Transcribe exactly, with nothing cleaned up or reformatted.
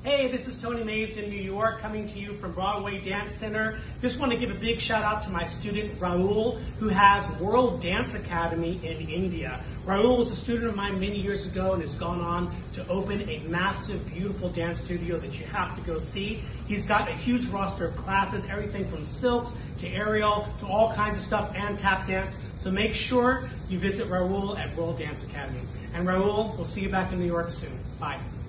Hey, this is Tony Mays in New York, coming to you from Broadway Dance Center. Just want to give a big shout out to my student Raul, who has World Dance Academy in India. Raul was a student of mine many years ago and has gone on to open a massive, beautiful dance studio that you have to go see. He's got a huge roster of classes, everything from silks to aerial to all kinds of stuff and tap dance. So make sure you visit Raul at World Dance Academy. And Raul, we'll see you back in New York soon. Bye.